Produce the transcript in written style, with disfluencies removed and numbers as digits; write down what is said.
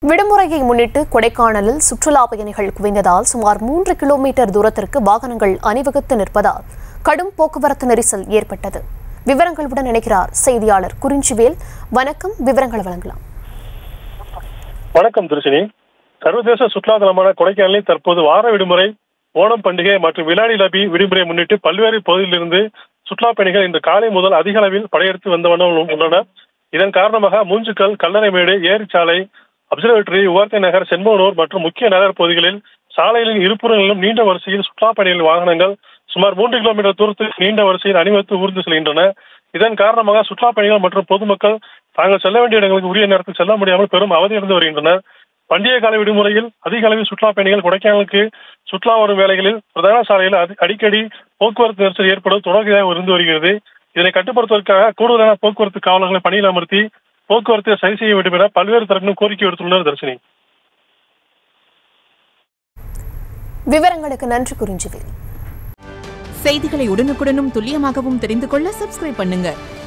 விடுமுறையை முன்னிட்டு கொடைக்கானலில் சுற்றுலா பயணிகள் குவிந்ததால் சுமார் 3 கிலோமீட்டர் தூரத்திற்கு வாகனங்கள் அணிவகுத்து நிற்பதால் கடும் போக்குவரத்து நெரிசல் ஏற்பட்டது. விவரங்களுடன் இணைக்கிறார் செய்தியாளர் குறிஞ்சிவேல். வணக்கம், விவரங்களை வழங்கலாம். வணக்கம் திருச்சினி. சர்வதேச சுற்றுலா தலமான கொடைக்கானலில் தற்போது வார விடுமுறை, ஓணம் பண்டிகை மற்றும் விழாடி லபி விடுமுறையை முன்னிட்டு பல்வேறு பகுதியிலிருந்து சுற்றுலா பயணிகள் இன்று காலை முதல் அதிக அளவில் படையெடுத்து வந்த வண்ணம் உள்ளனர். இதன் காரணமாக மூஞ்சுக்கல், கல்லணைமேடு, ஏரிச்சாலை, அப்சர்வேட்டரி, உவார்த்தை நகர், செண்பகனூர் மற்றும் முக்கிய நகர் பகுதிகளில் சாலைகளின் இருபுறங்களிலும் நீண்ட வரிசையில் சுற்றுலா பயணிகள் வாகனங்கள் சுமார் 3 கிலோமீட்டர் தூரத்தில் நீண்ட வரிசையில் அணிவகுத்து ஊர்ந்து செல்கின்றன. இதன் காரணமாக சுற்றுலா பயணிகள் மற்றும் பொதுமக்கள் தாங்கள் செல்ல வேண்டிய இடங்களுக்கு உரிய நேரத்தில் செல்ல முடியாமல் பெரும் அவதியடைந்து வருகின்றனர். பண்டிகை கால விடுமுறையில் அதிக அளவில் சுற்றுலா பயணிகள் கொடைக்கானலுக்கு சுற்றுலா வரும் வேளைகளில் பிரதான சாலையில் அடிக்கடி போக்குவரத்து நெரிசல் ஏற்படுவது தொடர்ச்சியாக இருந்து வருகிறது. இதனை கட்டுப்படுத்துவதற்காக கூடுதலான போக்குவரத்து காவலர்களை பணியில் அமர்த்தி போக்குவரத்தை சரி செய்ய வேண்டும் என பல்வேறு தரப்பிலும் கோரிக்கை விடுத்துள்ளனர். தர்ஷினி, விவரங்களுக்கு நன்றி குறிஞ்சிவேல். செய்திகளை உடனுக்குடனும் துல்லியமாகவும் தெரிந்து கொள்ள சப்ஸ்கிரைப் பண்ணுங்க.